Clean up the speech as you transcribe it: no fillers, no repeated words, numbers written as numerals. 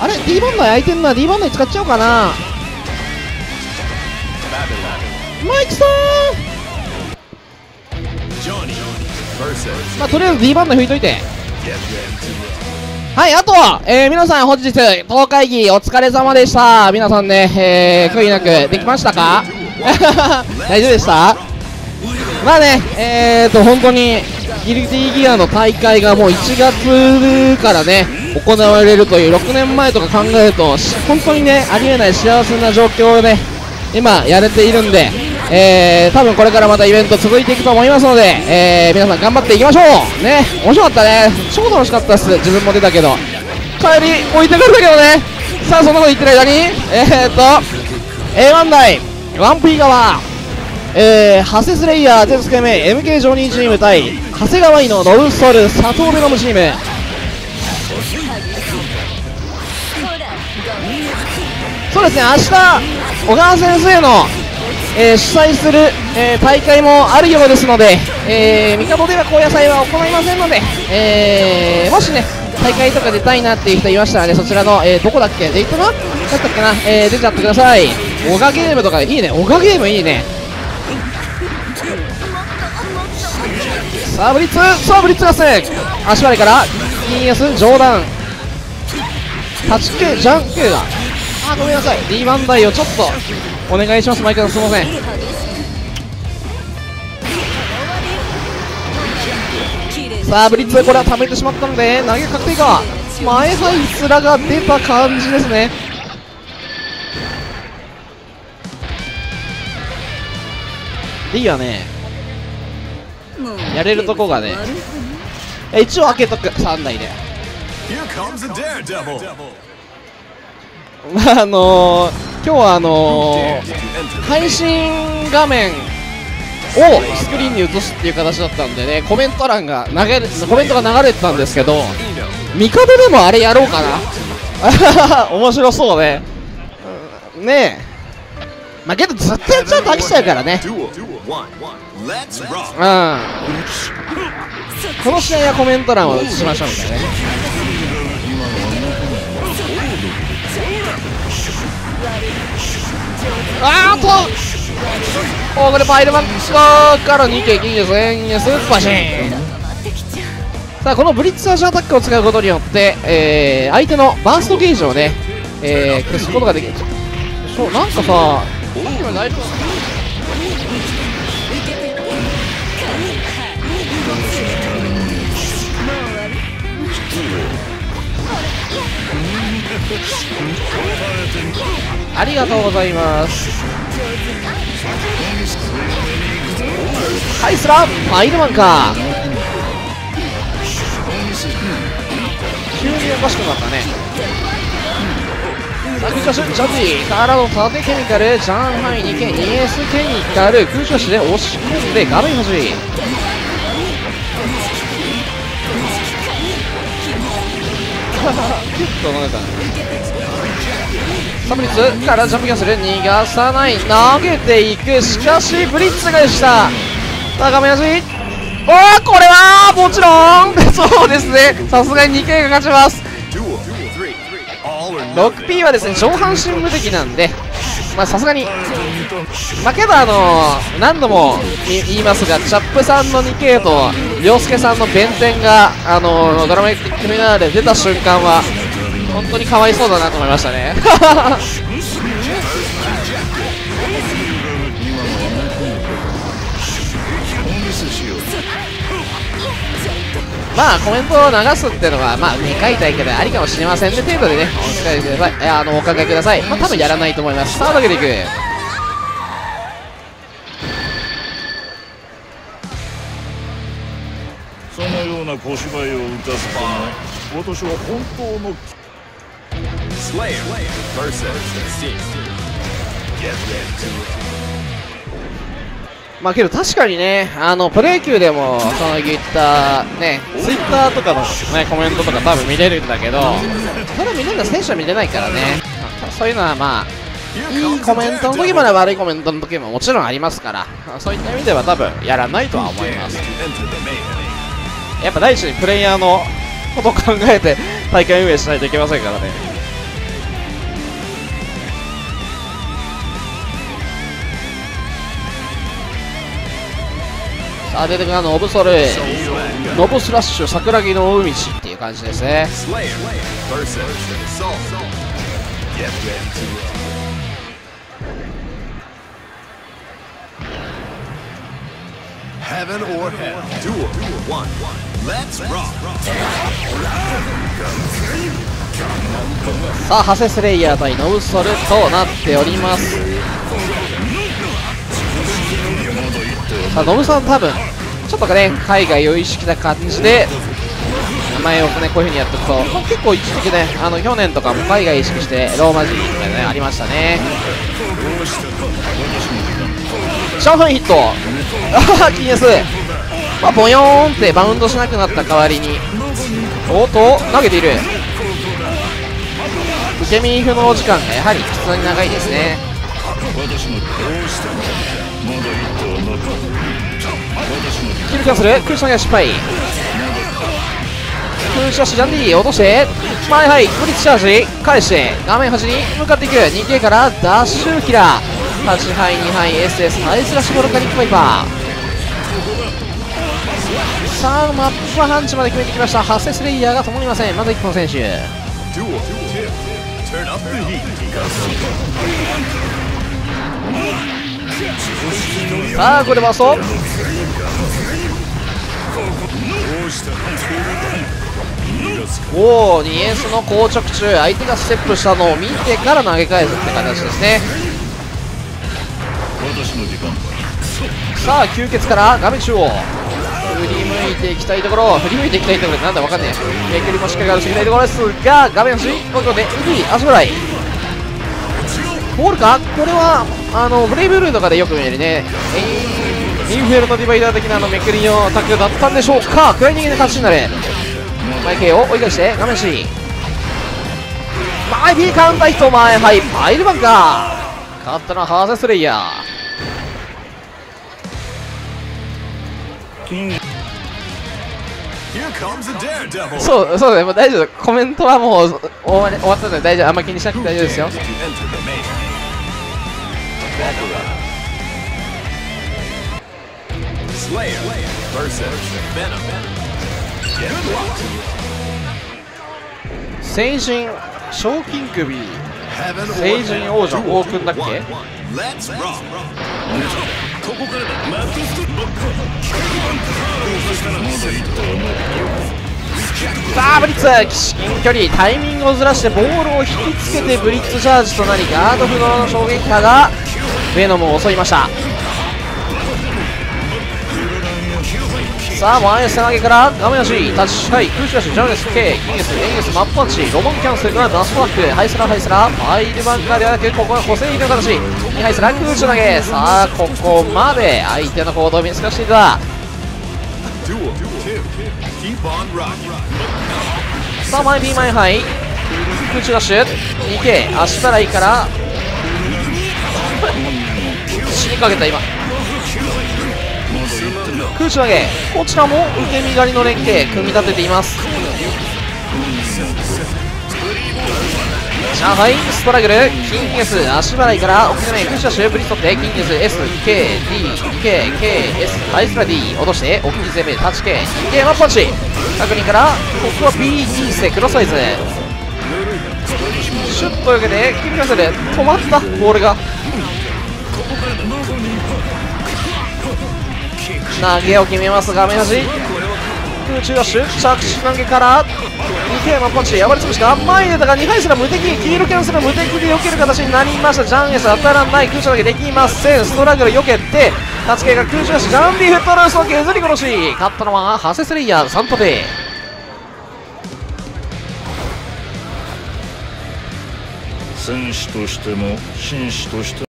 あれ D バンダイ空いてんな。 D バンダイ使っちゃおうかな。マイクさん、まあとりあえず D バンダイ拭いといて。はい、あとは、皆さん本日当会議お疲れ様でした。皆さんね、悔いなくできましたか？大丈夫でした？まあね、本当にギルティギアの大会がもう1月からね行われるという6年前とか考えると本当にねありえない幸せな状況をね今やれているんで、多分これからまたイベント続いていくと思いますので、皆さん頑張っていきましょうね。面白かったね、超楽しかったっす。自分も出たけど帰り置いてかれたけどね。さあそんなこと言ってる間にA1 台 1P 側ハセスレイヤーゼスケメ MK ジョニーチーム対長谷川井のロブストール佐藤ベノムチーム。そうですね、明日小川先生の、主催する、大会もあるようですので、帝では高野菜は行いませんので、もしね大会とか出たいなっていう人いましたらね、そちらの、どこだっけ、デイトナだったっけな、出ちゃってください。オガゲームとかいいね、オガゲームいいね。さあブリッツ、さあブリッツ合戦、足割りから金安上段立ち系ジャン系が、あ、ごめんなさい、 D バンダイをちょっとお願いします。マイクさんすいません。さあブリッツ、これは溜めてしまったので投げ確定か、前ハイスラが出た感じですね。D はねやれるとこがね、一応開けとく3台で。まあ今日は配信画面をスクリーンに映すっていう形だったんでね、コメントが流れてたんですけど、帝でもあれやろうかな。面白そうね。ねえ、まあけどずっとやっちゃうと飽きちゃうからね。この試合はコメント欄を映しましょうみたいなね。あーっとこれパイルマンから2撃いいですね。スーパーシーン。さあこのブリッツアージアタックを使うことによって、相手のバーストゲージをね、消すことができる。そうなんかさ今大丈夫ありがとうございます。はいスラファイルマンか、急におかしくなったね。さあクッションジャッジからの縦ケミカルジャンハイ2件 2S ケミカル空所視で押し込んで画面端キュッと飲んでた。さあブリッツからジャンプキャンセル逃がさない、投げていく、しかしブリッツがでした。さあ画面端おー、これはもちろんそうですね、さすがに2件が勝ちます。 6P はですね上半身無敵なんで、まあさすがにまあけど何度も言いますが、チャップさんの 2K と涼介さんの弁天がドラマティックフィナーレ出た瞬間は本当にかわいそうだなと思いましたね。まあコメントを流すっていうのはまあ2回大会でありかもしれませんね程度でねお考えください。お考えください。まあ多分やらないと思います。さあ投げていく。 そのような小芝居を打たせても私は本当のまあけど確かにねプロ野球でも言ったねツイッターとかの、ね、コメントとか多分見れるんだけど、それ見れるのは選手は見れないからね。そういうのはまあいいコメントの時も悪いコメントの時ももちろんありますから、そういった意味では多分やらないとは思います。やっぱ第一にプレイヤーのことを考えて大会運営しないといけませんからね。 さあ出てくるノブソル、ノブスラッシュ桜木の海道っていう感じですね。さあハセスレイヤー対ノブソルとなっております。さあノブさん多分ちょっとね海外を意識した感じで名前をねこういう風にやっていくと、まあ、結構一時期ね去年とかも海外意識してローマ字がねありましたね。上海ヒットキーエス、まあ、ボヨーンってバウンドしなくなった代わりにおっと投げている。受け身不能時間がやはり普通に長いですね。キルキャンセル、空射が失敗。空射しジャンディ落として前はいブリッツチャージ返して画面端に向かっていく。 2K からダッシュキラー8敗2敗 SS ハイスラッシュボルカニックバイパー。さあマップハンチまで決めてきました。ハセスレイヤーが止まりません。まず1本選手さあこれバーストおお、2エースの硬直中、相手がステップしたのを見てから投げ返すって形ですね。さあ吸血から画面中央振り向いていきたいところ、振り向いていきたいところでなんだわかんねえ。めくりもしっかりあるしきたいところですが、画面端東京で足払いボールか。これはブレイブルーとかでよく見えるねインフェルトディバイダー的なめくりのタックルだったんでしょうか。クライニングで勝ちになる。前 K を追い返して画面 C 前 B カウンターヒット前はいパイルバンカー。勝ったのはハーセスレイヤー。そうそうね、もう大丈夫。コメントはもう終わったので大丈夫。あんま気にしなくて大丈夫ですよ。聖人賞金首聖人王者王君だっけ。さあブリッツ至近距離タイミングをずらしてボールを引きつけてブリッツチャージとなりガード不能の衝撃波がベノムを襲いました。さあ前背投げから画面足タッチハイ空中ダッシュジャムネス K キングスエンゲスマップパンチロボンキャンセルからダストバックハイスラーファイルバンカーではなくここは補正入れの形2ハイスラー空中投げ。さあここまで相手の行動を見透かしていた。さあ前 B 前ハイ空中ダッシュ 2K 足払いから死にかけた今空中投げ。こちらも受け身狩りの連携組み立てています。上海ストラグルキングス足払いから奥攻め空中ダッシュブリッツ取ってキングス SKDKKS ハイスラ D 落として奥攻めタッチ K2K マップパンチ確認からここは B 2世クロスサイズシュッと避けてキングスで止まったボールが投げを決めます画面端空中ダッシュ着地投げから2K マップパンチ破りつぶしか前に出たが2回すら無敵黄色キャンセル無敵で避ける形になりました。ジャンエス当たらない空中投げできません。ストラグル避けてタチケが空中ダッシュジャンディフットルースを削り殺し勝ったのはハセスレイヤー3トペ。 戦士としても紳士として